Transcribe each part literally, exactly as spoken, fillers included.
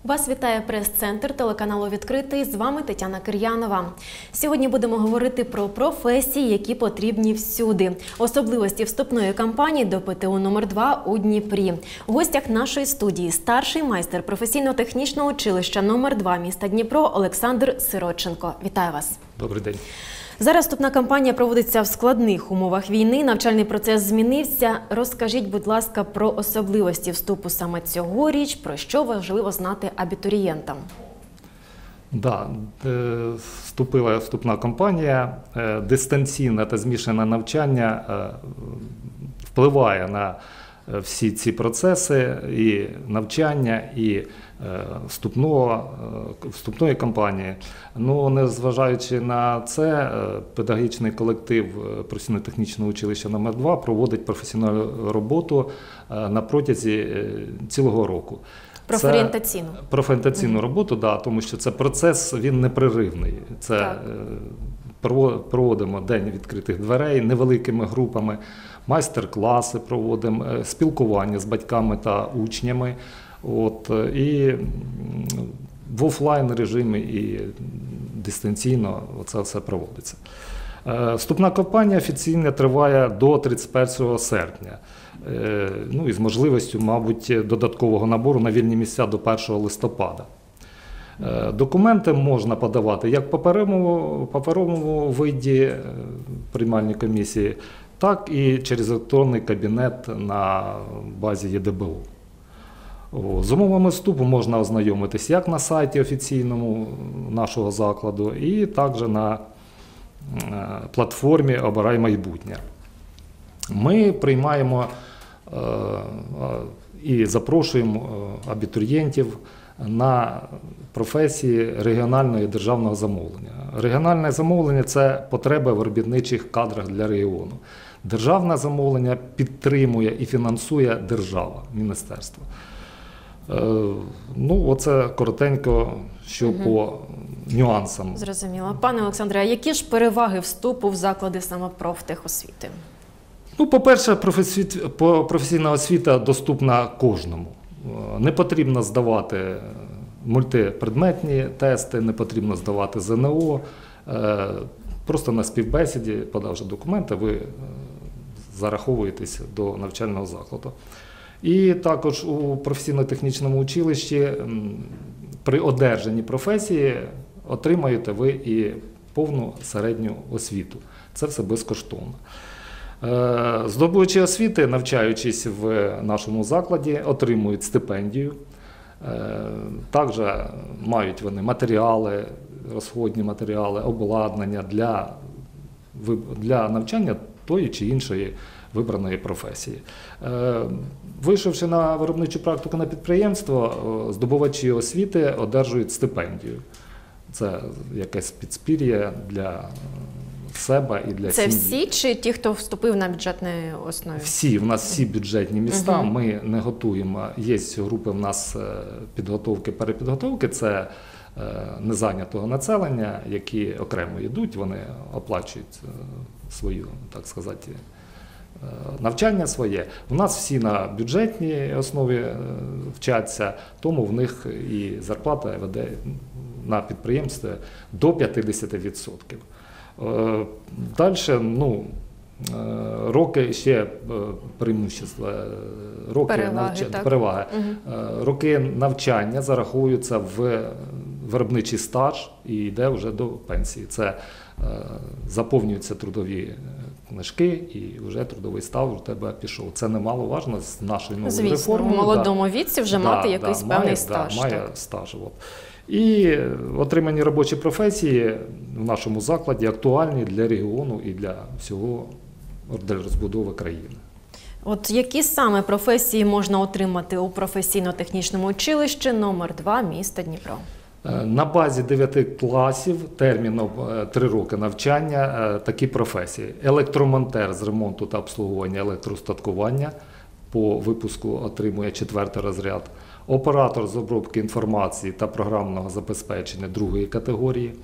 Вас вітає прес-центр телеканалу «Відкритий». З вами Тетяна Кир'янова. Сьогодні будемо говорити про професії, які потрібні всюди. Особливості вступної кампанії до ПТУ номер два у Дніпрі. У гостях нашої студії старший майстер професійно-технічного училища номер два міста Дніпро Олександр Сиротченко. Вітаю вас. Добрий день. Зараз вступна кампанія проводиться в складних умовах війни, навчальний процес змінився. Розкажіть, будь ласка, про особливості вступу саме цьогоріч, про що важливо знати абітурієнтам. Да, вступила вступна кампанія, дистанційне та змішане навчання впливає на всі ці процеси і навчання, і вступного, вступної кампанії. Ну, незважаючи на це, педагогічний колектив професійно-технічного училища номер два проводить професійну роботу на протязі цілого року. Профорієнтаційну. Це профорієнтаційну роботу, да, тому що це процес, він непреривний. Це так. Проводимо день відкритих дверей невеликими групами, майстер-класи проводимо, спілкування з батьками та учнями. От, і в офлайн режимі, і дистанційно це все проводиться. Вступна кампанія офіційно триває до тридцять першого серпня. Ну, і з можливістю, мабуть, додаткового набору на вільні місця до першого листопада. Документи можна подавати як в паперовому, паперовому виді приймальної комісії, так і через електронний кабінет на базі Є Де Бе О. З умовами вступу можна ознайомитись як на сайті офіційному нашого закладу, і також на платформі «Обирай майбутнє». Ми приймаємо і запрошуємо абітурієнтів на професії регіонального і державного замовлення. Регіональне замовлення – це потреби в робітничих кадрах для регіону. Державне замовлення підтримує і фінансує держава, міністерство. Ну, оце коротенько, що угу. по нюансам. Зрозуміло. Пане Олександре, а які ж переваги вступу в заклади саме профтехосвіти? Ну, по-перше, професійна освіта доступна кожному. Не потрібно здавати мультипредметні тести, не потрібно здавати Зе Ен О. Просто на співбесіді, подавши документи, ви зараховуєтесь до навчального закладу. І також у професійно-технічному училищі при одержанні професії отримаєте ви і повну середню освіту. Це все безкоштовно. Здобувачі освіти, навчаючись в нашому закладі, отримують стипендію. Також мають вони матеріали, розходні матеріали, обладнання для, для навчання тої чи іншої вибраної професії. Вийшовши на виробничу практику на підприємство, здобувачі освіти одержують стипендію. Це якесь підспір'я для себе і для Це сім'ї. всі чи ті, хто вступив на бюджетній основі? Всі. В нас всі бюджетні міста. Угу. Ми не готуємо. Є групи в нас підготовки, перепідготовки. Це незайнятого населення, які окремо йдуть, вони оплачують свою, так сказати, навчання своє. У нас всі на бюджетній основі вчаться, тому в них і зарплата веде на підприємстві до п'ятдесят відсотків. Далі, ну, роки ще преимущества, роки переваги, навчання, переваги. Угу. Роки навчання зараховуються в виробничий стаж і йде вже до пенсії. Це заповнюються трудові книжки і вже трудовий стаж у тебе пішов. Це немаловажно з нашою новою Звісно, реформою. Звісно, в молодому да. віці вже да, мати якийсь да, певний має, стаж. Да, має стаж. От. І отримані робочі професії в нашому закладі актуальні для регіону і для всього для розбудови країни. От які саме професії можна отримати у професійно-технічному училищі номер два міста Дніпро? На базі дев'яти класів терміном три роки навчання такі професії. Електромонтер з ремонту та обслуговування електроустаткування по випуску отримує четвертий розряд. Оператор з обробки інформації та програмного забезпечення другої категорії.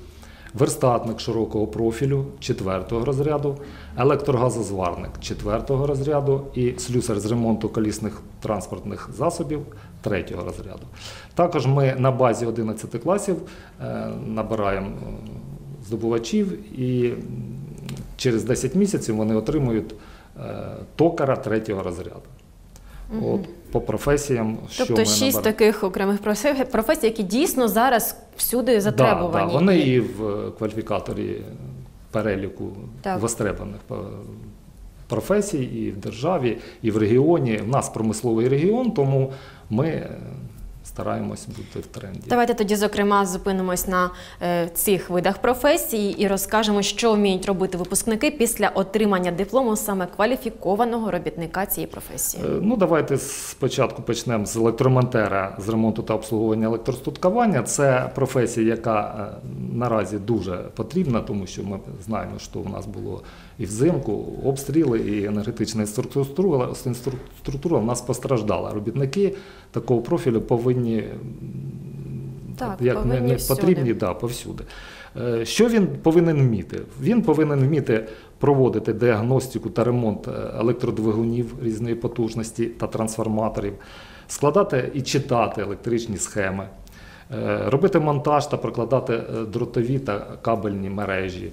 верстатник широкого профілю четвертого розряду, електрогазозварник четвертого розряду і слюсар з ремонту колісних транспортних засобів третього розряду. Також ми на базі одинадцяти класів е, набираємо здобувачів і через десять місяців вони отримують е, токара третього розряду. Угу. От, по професіям, що тобто ми шість набираємо. таких окремих професій, які дійсно зараз всюди затребувані. Да, да, вони і в кваліфікаторі переліку Так. востребованих професій і в державі, і в регіоні. У нас промисловий регіон, тому ми стараємось бути в тренді. Давайте тоді, зокрема, зупинимось на е, цих видах професій і розкажемо, що вміють робити випускники після отримання диплому саме кваліфікованого робітника цієї професії. Е, ну, давайте спочатку почнемо з електромонтера з ремонту та обслуговування електростаткування. Це професія, яка е, наразі дуже потрібна, тому що ми знаємо, що у нас було і взимку обстріли, і енергетична інфраструктура, інфраструктура у нас постраждала. Робітники такого профілю повинні, так, як повинні не всюди. потрібні, да, повсюди. Що він повинен вміти? Він повинен вміти проводити діагностику та ремонт електродвигунів різної потужності та трансформаторів, складати і читати електричні схеми, робити монтаж та прокладати дротові та кабельні мережі,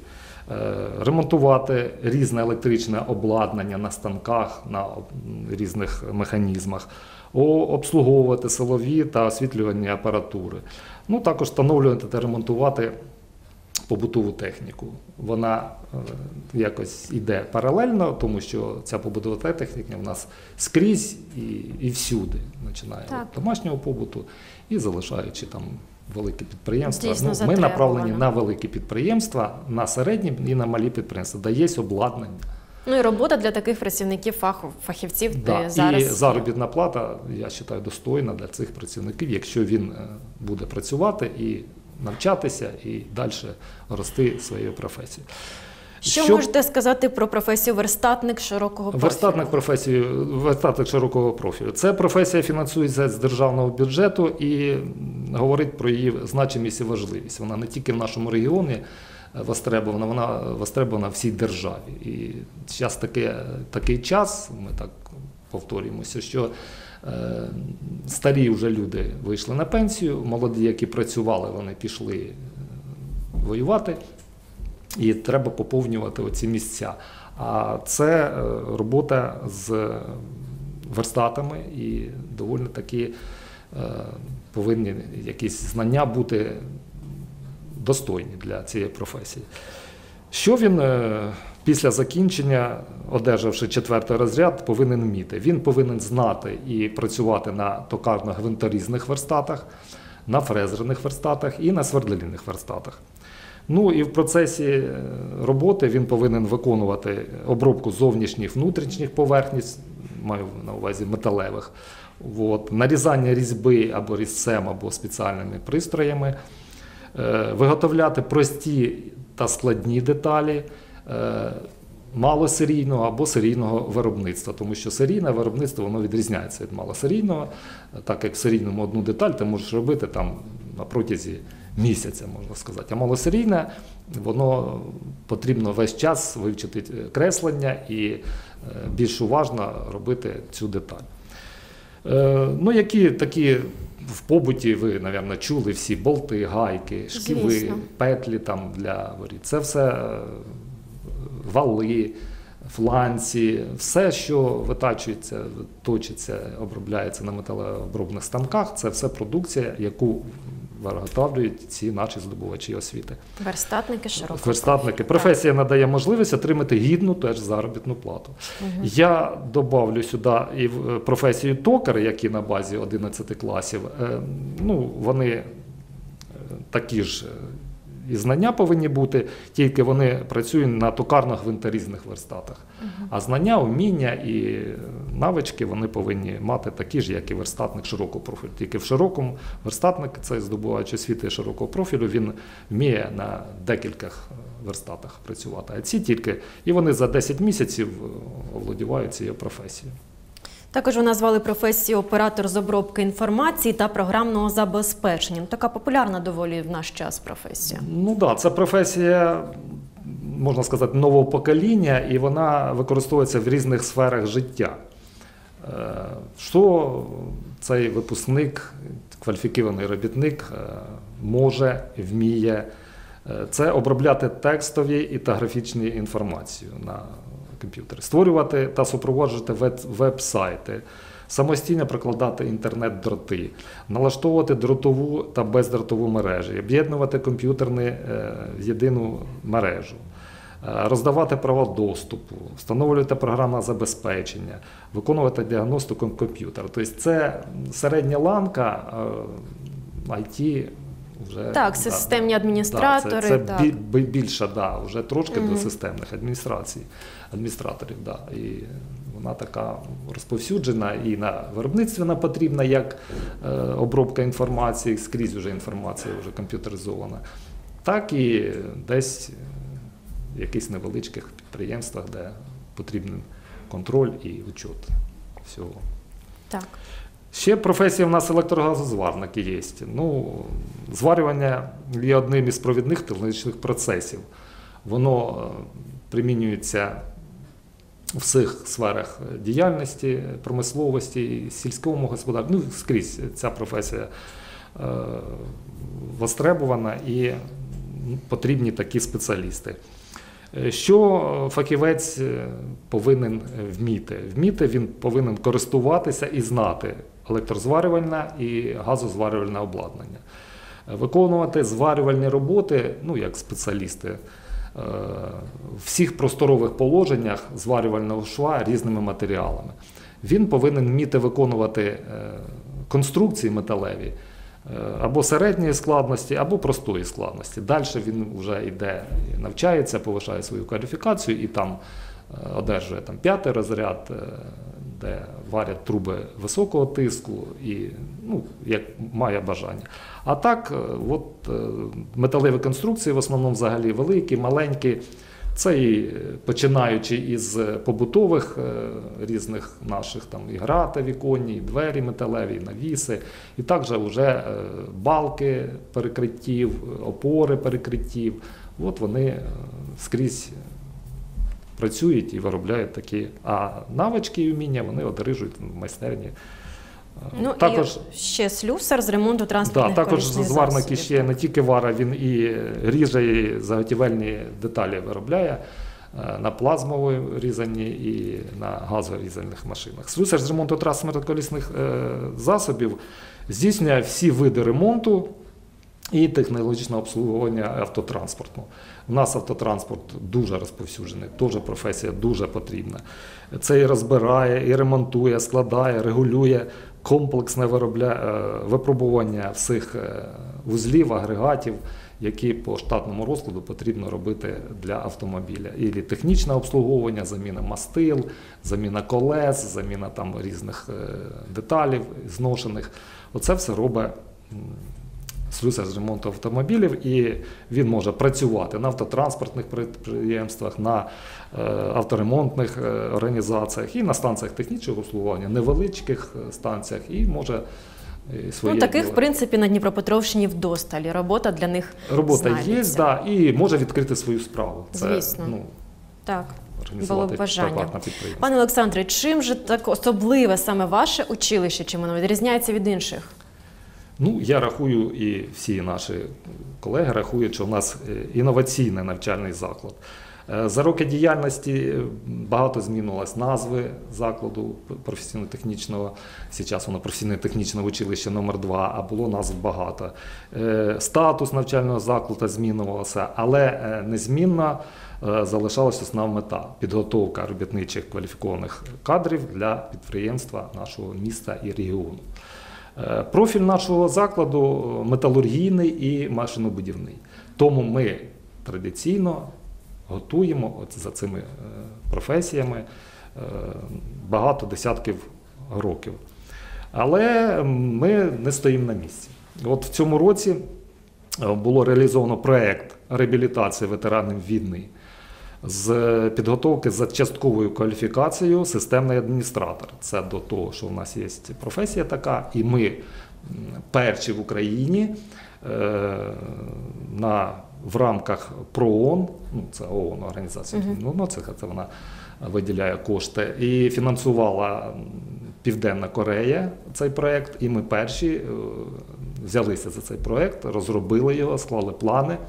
ремонтувати різне електричне обладнання на станках, на різних механізмах, обслуговувати силові та освітлювальні апаратури. Ну, також встановлювати та ремонтувати побутову техніку. Вона е, якось йде паралельно, тому що ця побутова техніка в нас скрізь і, і всюди, починає від домашнього побуту і залишаючи там великі підприємства. Дійсно, ну, ми направлені на великі підприємства, на середні і на малі підприємства, де є обладнання. Ну і робота для таких працівників, фахов, фахівців Да. зараз. І заробітна плата, я вважаю, достойна для цих працівників, якщо він буде працювати і навчатися, і далі рости своєю професією. Що, Що можете сказати про професію верстатник широкого профілю? Верстатник професію, верстатник широкого профілю. Це професія фінансується з державного бюджету і говорить про її значимість і важливість. Вона не тільки в нашому регіоні востребована, вона востребована всій державі. І зараз такий, такий час, ми так повторюємося, що е, старі вже люди вийшли на пенсію, молоді, які працювали, вони пішли воювати. І треба поповнювати оці місця. А це робота з верстатами і доволі таки повинні якісь знання бути достойні для цієї професії. Що він після закінчення, одержавши четвертий розряд, повинен вміти? Він повинен знати і працювати на токарно-гвинторізних верстатах, на фрезерних верстатах і на свердлильних верстатах. Ну і в процесі роботи він повинен виконувати обробку зовнішніх, внутрішніх поверхні, маю на увазі металевих, от, нарізання різьби або різцем, або спеціальними пристроями, е, виготовляти прості та складні деталі, е, малосерійного або серійного виробництва, тому що серійне виробництво воно відрізняється від малосерійного, так як в серійному одну деталь ти можеш робити там на протязі місяця, можна сказати. А малосерійне, воно потрібно весь час вивчити креслення і більш уважно робити цю деталь. Ну, які такі в побуті, ви, мабуть, чули всі болти, гайки, шківи, Звісно. петлі там для воріт. Це все вали, фланці, все, що витачується, точиться, обробляється на металообробних станках, це все продукція, яку виготовлюють ці наші здобувачі освіти. Верстатники широкого Верстатники. профілю. Професія надає можливість отримати гідну теж заробітну плату. Угу. Я добавлю сюди і професію токар, які на базі одинадцяти класів. Ну, вони такі ж і знання повинні бути, тільки вони працюють на токарно-гвинторізних верстатах. Uh-huh. А знання, вміння і навички вони повинні мати такі ж, як і верстатник широкого профілю. Тільки в широкому верстатник, це здобувач освіти широкого профілю, він вміє на декількох верстатах працювати. А ці тільки, і вони за десять місяців оволодівають цією професією. Також ви назвали професію оператор з обробки інформації та програмного забезпечення. Така популярна доволі в наш час професія. Ну так, да, це професія, можна сказати, нового покоління, і вона використовується в різних сферах життя. Що цей випускник, кваліфікований робітник може, вміє? Це обробляти текстові і та графічні інформацію на комп'ютері, створювати та супроводжувати веб-сайти, самостійно прокладати інтернет-дроти, налаштовувати дротову та бездротову мережі, об'єднувати комп'ютерні в єдину мережу, роздавати права доступу, встановлювати програмне забезпечення, виконувати діагностику комп'ютера. Тобто це середня ланка ай ті. Вже, так, да, системні адміністратори. Да, це це так. Бі, більше, да, вже трошки угу. до системних адміністрацій, адміністраторів. Да. І вона така розповсюджена і на виробництві вона потрібна, як е, обробка інформації, скрізь вже інформація вже комп'ютеризована, так і десь в якихось невеличких підприємствах, де потрібен контроль і учет всього. Так. Ще професія в нас електрогазозварники є. Ну, зварювання є одним із провідних технологічних процесів. Воно примінюється у всіх сферах діяльності, промисловості, сільському господарстві. Ну, скрізь ця професія е, востребована і потрібні такі спеціалісти. Що фахівець повинен вміти? Вміти він повинен користуватися і знати електрозварювальне і газозварювальне обладнання. Виконувати зварювальні роботи, ну як спеціалісти, в всіх просторових положеннях зварювального шва різними матеріалами. Він повинен вміти виконувати конструкції металеві, або середньої складності, або простої складності. Далі він вже йде, навчається, повишає свою кваліфікацію і там одержує там, п'ятий розряд, де варять труби високого тиску, і, ну, як має бажання. А так, от, металеві конструкції в основному взагалі великі, маленькі. Це і починаючи із побутових різних наших там і грати віконні, і двері металеві, і навіси, і також вже балки перекриттів, опори перекриттів. От вони скрізь працюють і виробляють такі, а навички і вміння вони одержують в майстерні. Ну, також, і ще слюсар з ремонту транспортних да, також колісних зварник засобів. ще не тільки вара, він і ріже, і заготівельні деталі виробляє на плазмовій різанні і на газорізальних машинах. Слюсар з ремонту транспортних колісних засобів здійснює всі види ремонту і технологічного обслуговування автотранспорту. У нас автотранспорт дуже розповсюджений, теж професія дуже потрібна. Це і розбирає, і ремонтує, складає, регулює комплексне випробування всіх вузлів, агрегатів, які по штатному розкладу потрібно робити для автомобіля. І технічне обслуговування, заміна мастил, заміна колес, заміна там різних деталей зношених. Оце все робить слюсар з ремонту автомобілів, і він може працювати на автотранспортних підприємствах, на е, авторемонтних е, організаціях і на станціях технічного обслуговування, невеличких станціях, і може е, своє Ну, таких, діло. в принципі, на Дніпропетровщині вдосталі. Робота для них Робота є, знайдеться. да, і може відкрити свою справу. Це, Звісно. ну, Так. організувати Було б бажання. приватне підприємство. Пане Олександре, чим же так особливе саме ваше училище, чим воно відрізняється від інших? Ну, я рахую, і всі наші колеги рахують, що у нас інноваційний навчальний заклад. За роки діяльності багато змінилось назви закладу професійно-технічного. Зараз воно професійно-технічне училище номер два, а було назв багато. Статус навчального закладу змінювався, але незмінно залишалася основна мета – підготовка робітничих кваліфікованих кадрів для підприємства нашого міста і регіону. Профіль нашого закладу металургійний і машинобудівний. Тому ми традиційно готуємо от за цими професіями багато десятків років. Але ми не стоїмо на місці. От в цьому році було реалізовано проєкт реабілітації ветеранів війни. з підготовки за частковою кваліфікацією системний адміністратор. Це до того, що в нас є професія така, і ми перші в Україні на, в рамках ПРООН, ну це ООН, організація, uh-huh. ну це, це вона виділяє кошти, і фінансувала Південна Корея цей проєкт, і ми перші взялися за цей проєкт, розробили його, склали плани.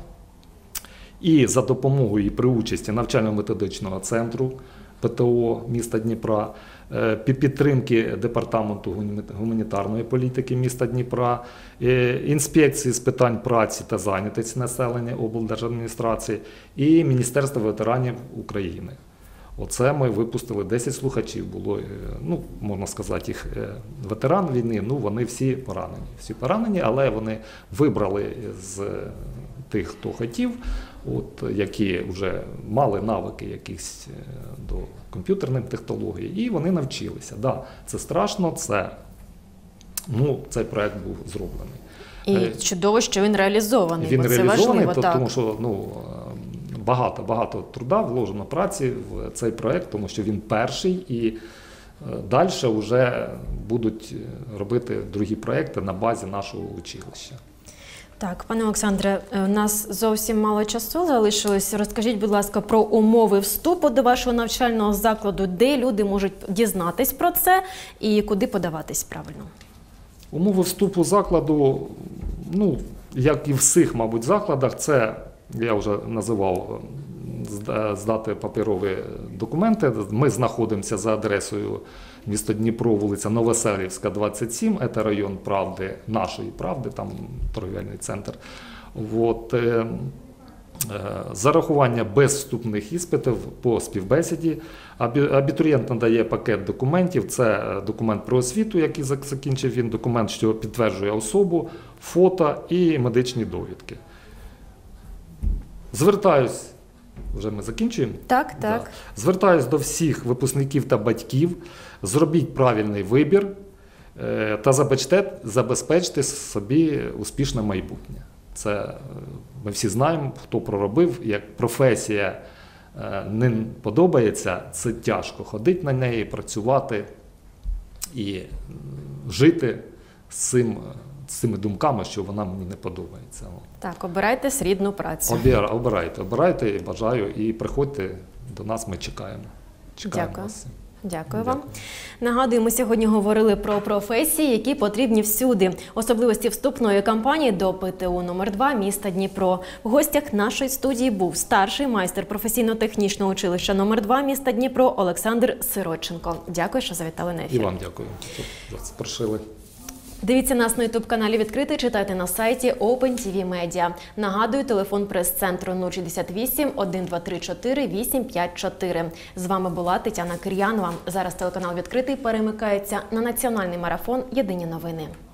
І за допомогою і при участі навчально-методичного центру ПТО міста Дніпра, під підтримки Департаменту гуманітарної політики міста Дніпра, інспекції з питань праці та зайнятості населення облдержадміністрації і Міністерства ветеранів України. Оце ми випустили десять слухачів, було, ну, можна сказати, їх ветеран війни, ну, вони всі поранені. Всі поранені, але вони вибрали з тих, хто хотів, от, які вже мали навики якісь до комп'ютерних технологій, і вони навчилися. Да, це страшно, це, ну, цей проект був зроблений. І чудово, що він реалізований, він бо це реалізований, важливо. То, так. тому що, ну, багато, багато труда вложено праці в цей проект, тому що він перший, і далі вже будуть робити другі проекти на базі нашого училища. Так, пане Олександре, у нас зовсім мало часу залишилось. Розкажіть, будь ласка, про умови вступу до вашого навчального закладу, де люди можуть дізнатись про це і куди подаватись правильно? Умови вступу закладу, ну, як і в всіх, мабуть, закладах, це, я вже називав, здати паперові документи. Ми знаходимося за адресою місто Дніпро, вулиця Новоселівська, двадцять сім, це район Правди, нашої Правди, там торгівельний центр. От, е, е, зарахування без вступних іспитів по співбесіді. Абітурієнт надає пакет документів, це документ про освіту, який закінчив він, документ, що підтверджує особу, фото і медичні довідки. Звертаюсь, вже ми закінчуємо? Так, так. Да. Звертаюсь до всіх випускників та батьків, зробіть правильний вибір е, та забезпечте, забезпечте собі успішне майбутнє. Це ми всі знаємо, хто проробив, як професія е, не подобається, це тяжко ходити на неї, працювати і жити з цим. З цими думками, що вона мені не подобається. Так, обирайте срідну працю. Обір, обирайте, обирайте, і бажаю, і приходьте до нас, ми чекаємо. Чекаємо Дякую. вас. Дякую вам. Нагадую, ми сьогодні говорили про професії, які потрібні всюди. Особливості вступної кампанії до ПТУ номер два міста Дніпро. В гостях нашої студії був старший майстер професійно-технічного училища номер два міста Дніпро Олександр Сиротченко. Дякую, що завітали на ефір. І вам дякую, що запросили. Дивіться нас на ютуб-каналі «Відкритий», читайте на сайті Open ті ві Media. Нагадую, телефон прес-центру нуль шістдесят вісім, один два три чотири, вісім п'ять чотири. З вами була Тетяна Кир'янова. Зараз телеканал «Відкритий» перемикається на національний марафон «Єдині новини».